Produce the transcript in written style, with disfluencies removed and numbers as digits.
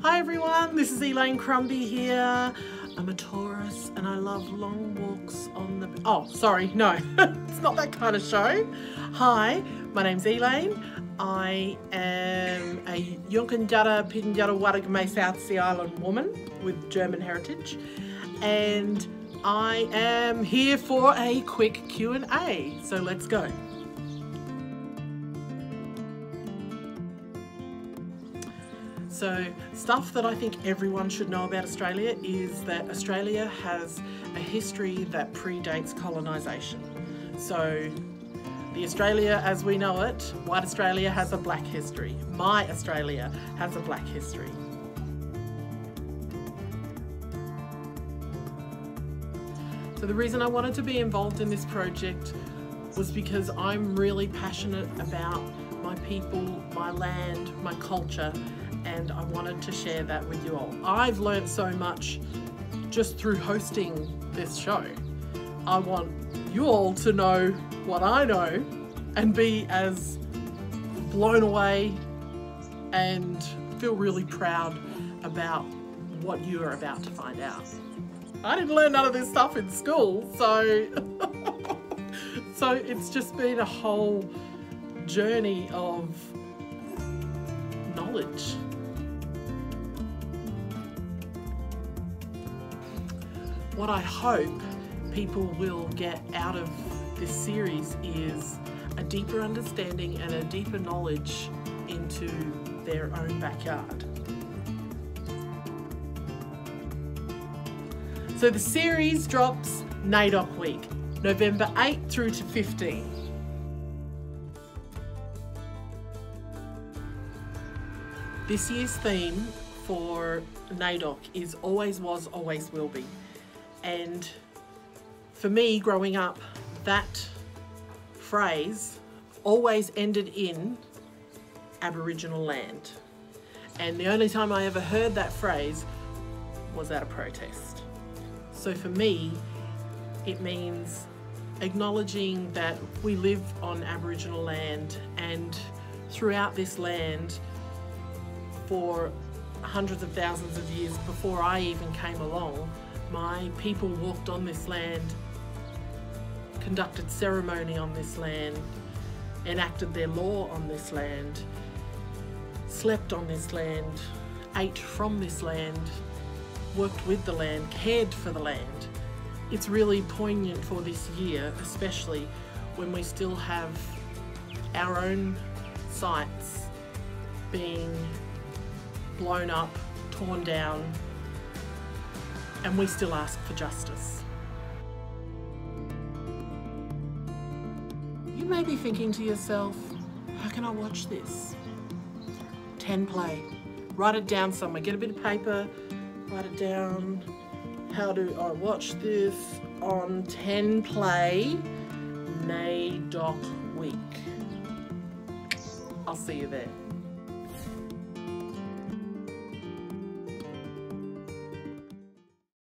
Hi everyone, this is Elaine Crombie here. I'm a Taurus and I love long walks on the... Oh, sorry, no, it's not that kind of show. Hi, my name's Elaine. I am a Yunkanjara Pidinjara Warragame South Sea Island woman with German heritage, and I am here for a quick Q&A, so let's go. So, stuff that I think everyone should know about Australia is that Australia has a history that predates colonisation. So, the Australia as we know it, white Australia has a black history. My Australia has a black history. So the reason I wanted to be involved in this project was because I'm really passionate about my people, my land, my culture, and I wanted to share that with you all. I've learned so much just through hosting this show. I want you all to know what I know and be as blown away and feel really proud about what you are about to find out. I didn't learn none of this stuff in school, so so it's just been a whole journey of knowledge. What I hope people will get out of this series is a deeper understanding and a deeper knowledge into their own backyard. So the series drops NAIDOC week, November 8 through to 15. This year's theme for NAIDOC is always was, always will be. And for me, growing up, that phrase always ended in Aboriginal land. And the only time I ever heard that phrase was at a protest. So for me, it means acknowledging that we live on Aboriginal land, and throughout this land for hundreds of thousands of years before I even came along, my people walked on this land, conducted ceremony on this land, enacted their law on this land, slept on this land, ate from this land, worked with the land, cared for the land. It's really poignant for this year, especially when we still have our own sites being blown up, torn down, and we still ask for justice. You may be thinking to yourself, how can I watch this? 10 play. Write it down somewhere. Get a bit of paper, write it down. How do I watch this on 10 play NAIDOC week? I'll see you there.